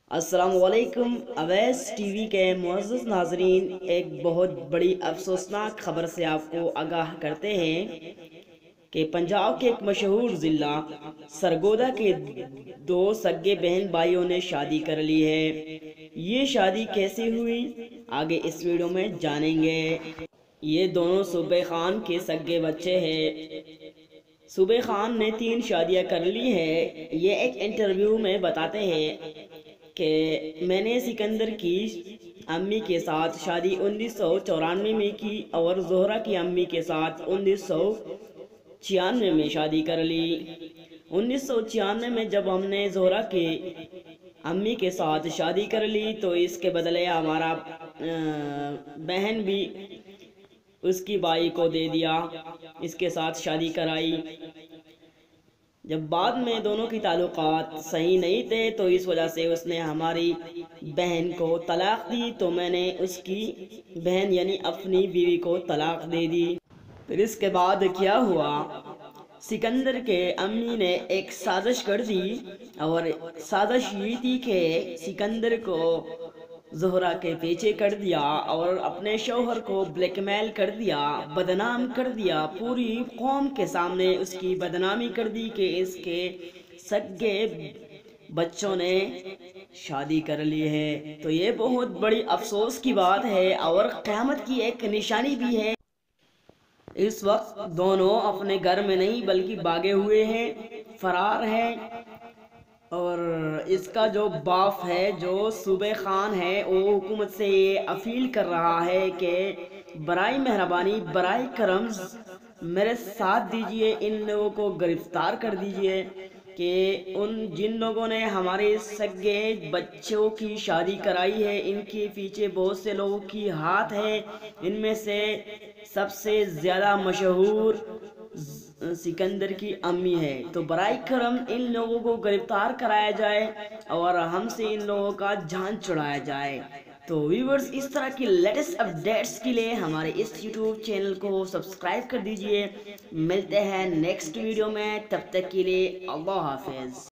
السلام علیکم Owais T V کے معزز ناظرین، ایک بہت بڑی افسوسناک خبر سے آپ کو آگاہ کرتے ہیں کہ پنجاب کے ایک مشہور ضلع سرگودا کے دو سگے بہن بھائیوں نے شادی کر لی ہے۔ یہ شادی کیسے ہوئی آگے اس ویڈیو میں جانیں گے۔ یہ دونوں صوبے خان کے سگے بچے ہیں۔ صوبے خان نے 3 شادیاں کر لی ہیں۔ یہ ایک انٹرویو میں بتاتے ہیں کہ میں نے سکندر کی امی کے ساتھ شادی 1994 میں کی اور زہرہ کی امی کے ساتھ 1996 میں شادی کر لی۔ 1996 میں جب ہم نے زہرہ کی امی کے ساتھ شادی کر لی تو اس کے بدلے ہمارا بہن بھی اس کی بائی کو دے دیا، اس کے ساتھ شادی کرائی۔ جب بعد میں دونوں کی تعلقات صحیح نہیں تھے تو اس وجہ سے اس نے ہماری بہن کو طلاق دی، تو میں نے اس کی بہن یعنی اپنی بیوی کو طلاق دے دی۔ پھر اس کے بعد کیا ہوا، سکندر کے امی نے ایک سازش کر دی اور سازش یہ تھی کہ سکندر کو زہرہ کے پیچھے کر دیا اور اپنے شوہر کو بلیک میل کر دیا، بدنام کر دیا، پوری قوم کے سامنے اس کی بدنامی کر دی کہ اس کے سگے بچوں نے شادی کر لی ہے۔ تو یہ بہت بڑی افسوس کی بات ہے اور قیامت کی ایک نشانی بھی ہے۔ اس وقت دونوں اپنے گھر میں نہیں بلکہ بھاگے ہوئے ہیں، فرار ہیں، اور اس کا جو باپ ہے، جو صوبے خان ہے، وہ حکومت سے یہ اپیل کر رہا ہے کہ برائے مہربانی، برائے کرم میرے ساتھ دیجئے، ان لوگوں کو گرفتار کر دیجئے کہ جن لوگوں نے ہمارے سگے بچوں کی شادی کرائی ہے ان کے پیچھے بہت سے لوگوں کی ہاتھ ہے۔ ان میں سے سب سے زیادہ مشہور سکندر کی امی ہے۔ تو برائے کرم ان لوگوں کو گرفتار کرایا جائے اور ہم سے ان لوگوں کا جان چھڑایا جائے۔ تو ویورز، اس طرح کی لیٹسٹ اپڈیٹس کے لیے ہمارے اس یوٹیوب چینل کو سبسکرائب کر دیجئے۔ ملتے ہیں نیکسٹ ویڈیو میں، تب تک کے لیے اللہ حافظ۔